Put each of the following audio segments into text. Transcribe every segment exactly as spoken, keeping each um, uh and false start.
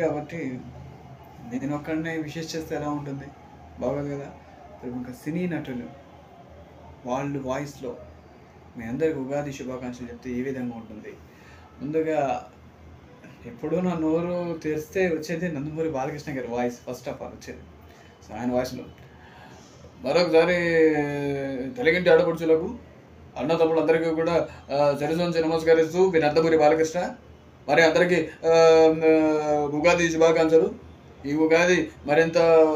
కాబట్టి నేను ఒక్కడనే విషెస్ చేస్తే ఎలా ఉంటుంది, బాగోదు కదా. ప్రముఖ సినీ నటులు వాళ్ళు వాయిస్లో మీ అందరికి ఉగాది శుభాకాంక్షలు చెప్తే ఏ విధంగా ఉంటుంది. ముందుగా ఎప్పుడూ నా నోరు తెరిస్తే వచ్చేది నందమూరి బాలకృష్ణ గారి వాయిస్ ఫస్ట్ ఆఫ్ ఆల్ వచ్చేది. సో ఆయన వాయిస్లో మరొకసారి తెలుగింటి ఆడపడుచులకు అన్న తమ్ముళ్ళందరికీ కూడా చరిసంచి నమస్కరిస్తూ మీ నందమూరి బాలకృష్ణ. మరి అందరికీ ఉగాది శుభాకాంక్షలు. ఈ ఉగాది మరింత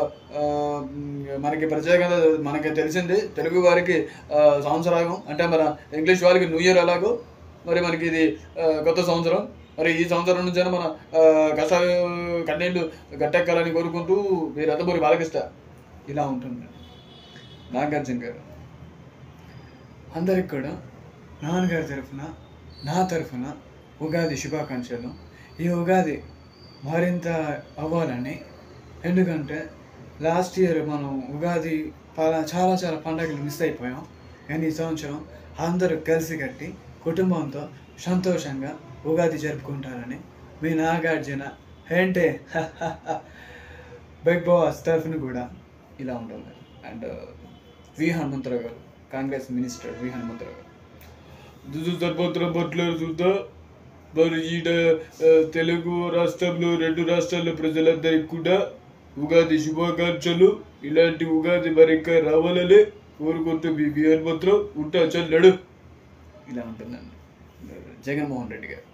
మనకి ప్రత్యేకత మనకి తెలిసింది. తెలుగు వారికి సంవత్సరాగం అంటే మన ఇంగ్లీష్ వారికి న్యూ ఇయర్ అలాగో మరి మనకి ఇది కొత్త సంవత్సరం. మరి ఈ సంవత్సరం నుంచి మన కష్ట కన్నీళ్ళు గట్టెక్కాలని కోరుకుంటూ మీ నందమూరి బాలకృష్ణ. ఇలా ఉంటుంది. నాగార్జున గారు అందరికి కూడా నాన్నగారి తరఫున నా తరఫున ఉగాది శుభాకాంక్షలు. ఈ ఉగాది మరింత అవ్వాలని, ఎందుకంటే లాస్ట్ ఇయర్ మనం ఉగాది చాలా చాలా పండుగలు మిస్ అయిపోయాం. కానీ ఈ సంవత్సరం అందరూ కలిసి కట్టి కుటుంబంతో సంతోషంగా ఉగాది జరుపుకుంటారని మీ నాగార్జున ఏంటే బిగ్ బాస్ తరఫున కూడా ఇలా ఉంటుంది. అండ్ వి హనుమంతరావు గారు, కాంగ్రెస్ మినిస్టర్ వి హనుమంతరావు గారు, దుదు సర్పత్రం పట్ల చూద్దా మరి ఈడ తెలుగు రాష్ట్రంలో రెండు రాష్ట్రాల ప్రజలందరికీ కూడా ఉగాది శుభాకాంక్షలు. ఇలాంటి ఉగాది మరింకా రావాలని కోరుకుంటూ మీ వి హనుమంతరావు ఉంటా చల్లడు. ఇలా ఉంటుందండి జగన్మోహన్ రెడ్డి గారు.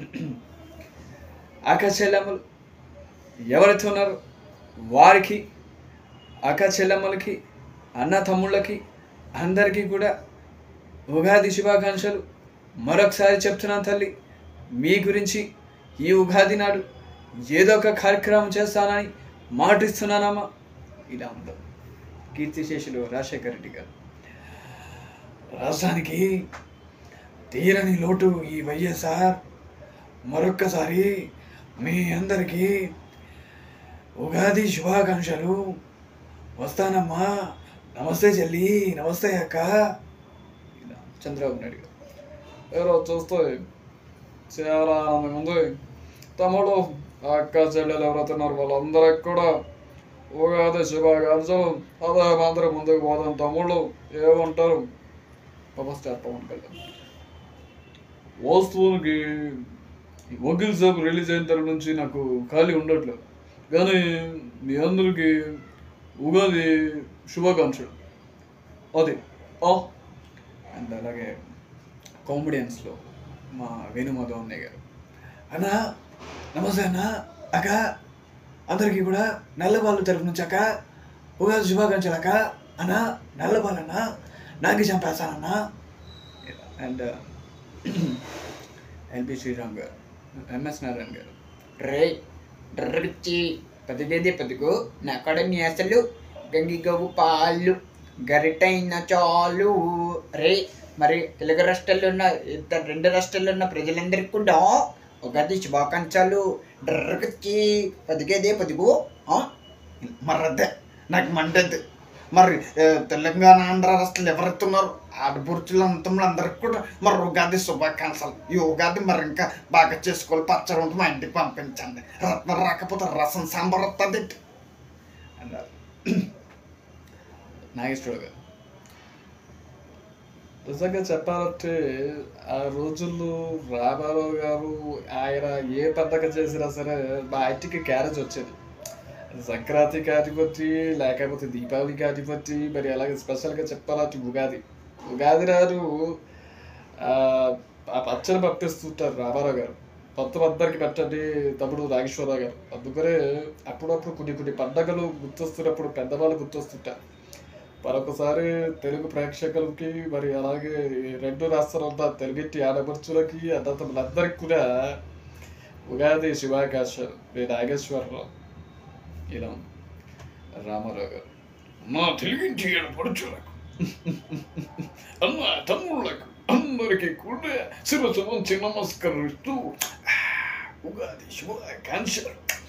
అక్క చెల్లెమ్మలు ఎవరైతే ఉన్నారో వారికి, అక్క చెల్లెమ్మలకి, అన్న తమ్ముళ్ళకి అందరికీ కూడా ఉగాది శుభాకాంక్షలు. మరొకసారి చెప్తున్నాను తల్లి, మీ గురించి ఈ ఉగాది నాడు ఏదో ఒక కార్యక్రమం చేస్తానని మాటిస్తున్నానమ్మా. ఇలా ఉండదు. కీర్తిశేషులు రాజశేఖర రెడ్డి గారు, రాష్ట్రానికి తీరని లోటు ఈ వైఎస్ఆర్. మరొక్కసారి మీ అందరికీ ఉగాది శుభాకాంక్షలు. వస్తానమ్మా. నమస్తే చెల్లి, నమస్తే అక్క. ఇలా చంద్రబాబు నాయుడు గారు, ఎవరో చూస్తే చాలా ఆనందంగా ఉంది. తమ్ముడు అక్క చెల్లెలు ఎవరైతున్నారు వాళ్ళందరికి కూడా ఉగాది శుభాకాంక్షలు. అదే మాత్రం ముందుకు పోదాం తమ్ముళ్ళు. ఏమంటారు? పవర్ స్టార్ పవన్ కళ్యాణ్ వాస్తవానికి వకీల్ సాబ్ రిలీజ్ అయిన తర్వాత నుంచి నాకు ఖాళీ ఉండట్లేదు, కానీ మీ అందరికీ ఉగాది శుభాకాంక్షలు. అది అండ్ అలాగే కామెడియన్స్లో మా వేణుమాధవ్ అన్నయ్య గారు, అన్న నమస్తే అన్న. అక్క అందరికీ కూడా నల్లబాలు తరఫు నుంచి అక్క ఉగాది శుభాకాంక్షలు అక్క. అన్న నల్లబాలన్న నాకి చంపేస్తానన్న. అండ్ ఎల్బి శ్రీరామ్ గారు, ఎంఎస్ నారాయణ గారు, రే డ్రర్చి పదిగేది పదుగు నాకడని అసలు గంగి గవ్వు పాలు గరిటైన చాలు. రే మరి తెలుగు రాష్ట్రాల్లో ఉన్న రెండు రాష్ట్రాల్లో ఉన్న ప్రజలందరికీ కూడా ఉగాది శుభాకాంక్షలు. డ్రర్చి పదిగేదే పదుగు మరద్దే నాకు మండద్దు. మరి తెలంగాణ ఆంధ్ర రాష్ట్రాలు ఎవరెత్తున్నారు ఆడపడుచులు అంతములు అందరికి కూడా మరి ఉగాది శుభాకాంక్షలు. ఈ ఉగాది మరి ఇంకా బాగా చేసుకోవాలి. పచ్చడి ఉంటే మా ఇంటికి పంపించండి. రత్నం రాకపోతే రసం సాంబార్ వస్తుంది అన్నారు నాగేశ్వరరావు గారు. నిజంగా చెప్పాలంటే ఆ రోజుల్లో రామారావు గారు ఆయన ఏ పండగ చేసినా సరే మా ఇంటికి క్యారేజ్ వచ్చేది. సంక్రాంతికి అధిపతి, లేకపోతే దీపావళికి అధిపతి, మరి అలాగే స్పెషల్గా చెప్పాలంటే ఉగాది ఉగాది నాడు ఆ పచ్చడి పంపిస్తుంటారు రామారావు గారు. మొత్తం అందరికి పెట్టండి తమ్ముడు నాగేశ్వరరావు గారు. అందుకనే అప్పుడప్పుడు కొన్ని కొన్ని పండగలు గుర్తొస్తున్నప్పుడు పెద్దవాళ్ళు గుర్తొస్తుంటారు. మరొకసారి తెలుగు ప్రేక్షకులకి మరి అలాగే రెండు రాష్ట్రాల తెలుగింటి ఆడపడుచులకి అన్నతమ్ములందరికీ కూడా ఉగాది శుభాకాంక్షలు. నాగేశ్వరరావు. ఇలా రామారావు గారు, మా తెలుగింటి ఆడపడుచులకు అన్న తమ్ముళ్ళకు అందరికీ కూడా శిరసు వంచి నమస్కరిస్తూ ఉగాది శుభాకాంక్షలు.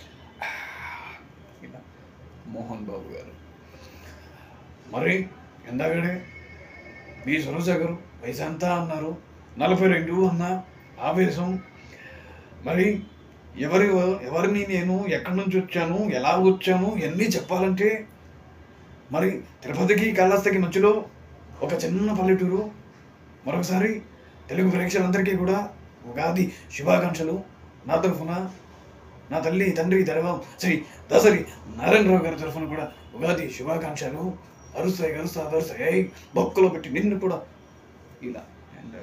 మోహన్ బాబు గారు, మరి ఎందాగడే మీ సరోజ గారు వయసు ఎంత అన్నారు? నలభై రెండు అన్న ఆవేశం. మరి ఎవరి ఎవరిని నేను ఎక్కడి నుంచి వచ్చాను, ఎలా వచ్చాను ఇవన్నీ చెప్పాలంటే మరి తిరుపతికి కాళహస్తికి మధ్యలో ఒక చిన్న పల్లెటూరు. మరొకసారి తెలుగు ప్రేక్షకులందరికీ కూడా ఉగాది శుభాకాంక్షలు. నా తరఫున నా తల్లి తండ్రి దైవం శ్రీ దాసరి నారాయణరావు గారి తరఫున కూడా ఉగాది శుభాకాంక్షలు. అరుస్తాయి అరుస్తా అరుస్తాయి బొక్కలో పెట్టి నిన్ను కూడా ఇలా. అండ్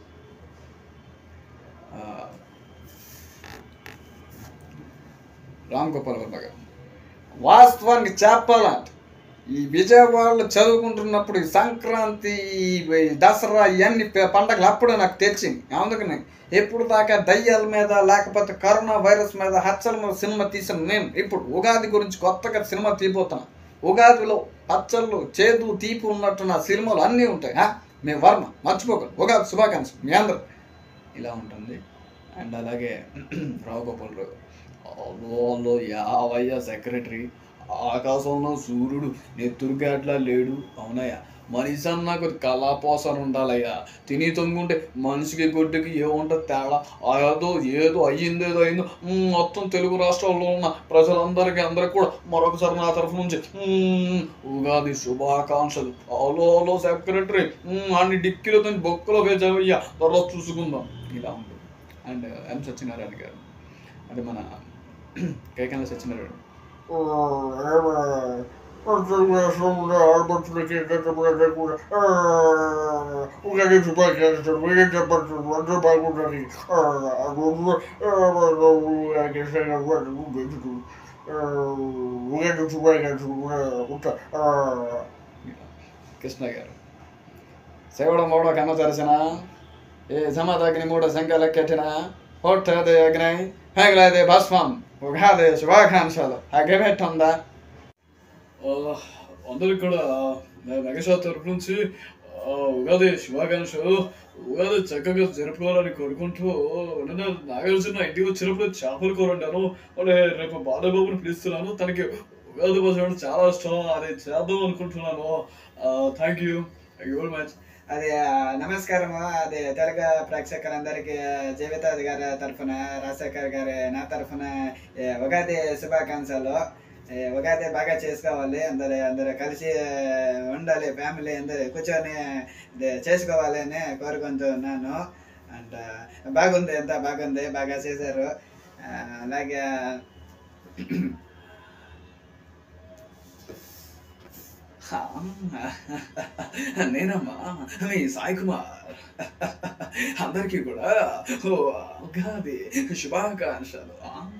రామ్ గోపాల్ వర్మ గారు, వాస్తవానికి చెప్పాలంటే ఈ విజయవాడలో చదువుకుంటున్నప్పుడు ఈ సంక్రాంతి, దసరా ఇవన్నీ పండగలు అప్పుడే నాకు తెచ్చింది. అందుకని ఎప్పుడు దాకా దయ్యాల మీద లేకపోతే కరోనా వైరస్ మీద హత్యల మీద సినిమా తీసిన నేను ఇప్పుడు ఉగాది గురించి కొత్తగా సినిమా తీపోతున్నాను. ఉగాదిలో పచ్చళ్ళు, చేదు, తీపి ఉన్నట్టు నా సినిమాలు అన్నీ ఉంటాయి. మీ వర్మ మర్చిపోకండి. ఉగాది శుభాకాంక్షలు మీ అందరు. ఇలా ఉంటుంది. అండ్ అలాగే రావు గోపాల్ రావు, అలో యావయ్య సెక్రటరీ, ఆకాశంలో సూర్యుడు నెత్తురుగాట్లా లేడు. అవునయ్యా, మనిషి అన్నాకు కళాపోసన ఉండాలయ్యా. తిని తొంగుంటే మనిషికి గుడ్డికి ఏముంటుంది తేడా? ఏదో ఏదో అయ్యిందేదో అయిందో. మొత్తం తెలుగు రాష్ట్రాల్లో ఉన్న ప్రజలందరికీ అందరికి కూడా మరొకసారి నా తరఫు నుంచి ఉగాది శుభాకాంక్షలు. అలో అలో సెక్రటరీ, అన్ని డిక్కీలతో బొక్కలో వేజావయ్యా, త్వరలో చూసుకుందాం. ఇలా ఉంటుంది. అండ్ ఎం సత్యనారాయణ గారు, అంటే మన కేకల సత్యనారాయణ, ఉగాది శుభాకాంక్షలు. మీరేం చెప్పచ్చు, అందరూ బాగుంటుంది. ఉగాది శుభాకాంక్షలు. కృష్ణ గారు, శివుడు మూడో కన్న తెరచిన ఏ సమాధాగ్ని మూడో సంఖ్య లెక్కెట్టిన ಹೊಟ್ಟದೆ ಅಗ್ನೈ ಹೆಗ್ಲದೆ ಭಸ್ಮಂ ఉగాది శుభాకాంక్షలు. అగ్గబెట్టుందా? అందరికి కూడా మెగాషా తరపు నుంచి ఉగాది శుభాకాంక్షలు. ఉగాది చక్కగా జరుపుకోవాలని కోరుకుంటూ నిన్న నాగార్జున ఇంటికి వచ్చినప్పుడు చేపలు కూర వండాను. అంటే రేపు బాలబాబుని పిలుస్తున్నాను. తనకి ఉగాది భోజనం చాలా ఇష్టం. అది చేద్దాం అనుకుంటున్నాను. Thank you thank you very much. అది నమస్కారము. అది తెలుగు ప్రేక్షకులందరికీ జీవితాది గారి తరఫున, రాజశేఖర్ గారి నా తరఫున ఉగాది శుభాకాంక్షలు. ఉగాది బాగా చేసుకోవాలి. అందరు అందరు కలిసి ఉండాలి. ఫ్యామిలీ అందరు కూర్చొని చేసుకోవాలి అని కోరుకుంటున్నాను. అండ్ బాగుంది, ఎంత బాగుంది, బాగా చేశారు. అలాగే నేనమ్మా మీ సాయి కుమార్. అందరికీ కూడా ఉగాది శుభాకాంక్షలు.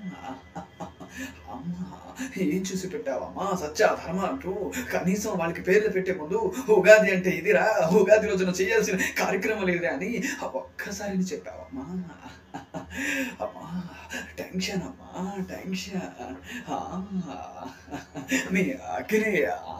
అమ్మా ఏం చూసి పెట్టావమ్మా సత్య ధర్మ అంటూ. కనీసం వాళ్ళకి పేర్లు పెట్టే ముందు ఉగాది అంటే ఇదిరా, ఉగాది రోజున చేయాల్సిన కార్యక్రమాలు ఇదిరా అని ఒక్కసారి చెప్పావమ్మా. అమ్మా టెన్షన్ అమ్మా టెన్షన్. మీ అక్కడే.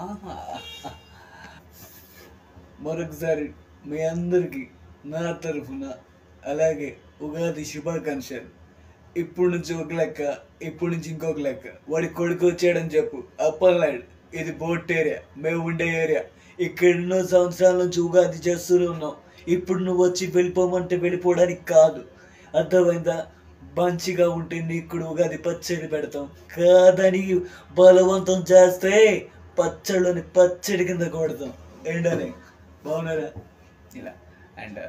మరొకసారి మీ అందరికీ నా తరఫున అలాగే ఉగాది శుభాకాంక్షలు. ఇప్పుడు నుంచి ఒక లెక్క, ఇప్పుడు నుంచి ఇంకొక లెక్క. వాడి కొడుకు వచ్చాడని చెప్పు. అప్పలనాయుడు, ఇది బోట్ ఏరియా, మేము ఉండే ఏరియా. ఇక్కడ ఎన్నో సంవత్సరాల నుంచి ఉగాది చేస్తూనే ఉన్నాం. ఇప్పుడు నువ్వు వచ్చి వెళ్ళిపోమంటే వెళ్ళిపోవడానికి కాదు, అర్థమైందా? మంచిగా ఉంటే నీకు కూడా ఉగాది పచ్చడి పెడతాం. కాదని బలవంతం చేస్తే పచ్చళ్ళని పచ్చడి కింద కొడతాం. ఏంటని బాగున్నారా? ఇలా. అండ్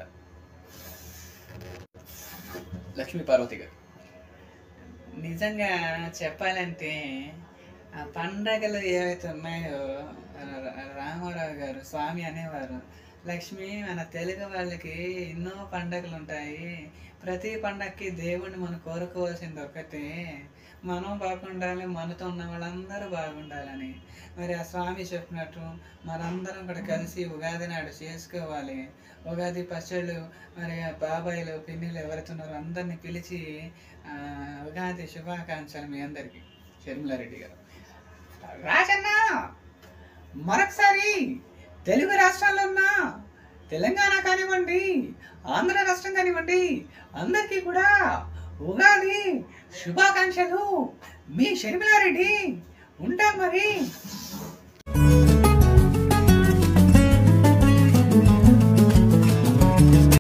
లక్ష్మీ పార్వతి గారు, నిజంగా చెప్పాలంటే ఆ పండగలు ఏవైతే ఉన్నాయో రామారావు గారు స్వామి అనేవారు, లక్ష్మి మన తెలుగు వాళ్ళకి ఎన్నో పండగలు ఉంటాయి. ప్రతి పండగకి దేవుణ్ణి మనం కోరుకోవాల్సింది ఒకటే, మనం బాగుండాలి, మనతో ఉన్న వాళ్ళందరూ బాగుండాలని. మరి ఆ స్వామి చెప్పినట్టు మనందరం కూడా కలిసి ఉగాది నాడు చేసుకోవాలి. ఉగాది పచ్చళ్ళు మరి బాబాయిలు పిన్నిలు ఎవరుతున్నారో అందరినీ పిలిచి ఉగాది శుభాకాంక్షలు మీ అందరికీ. షర్మిలారెడ్డి గారు, రాజన్న మరొకసారి తెలుగు రాష్ట్రాల్లో ఉన్న తెలంగాణ కానివ్వండి, ఆంధ్ర రాష్ట్రం కానివ్వండి, అందరికీ కూడా ఉగాది శుభాకాంక్షలు. మీ షర్మిలారెడ్డి ఉంటాం మరి.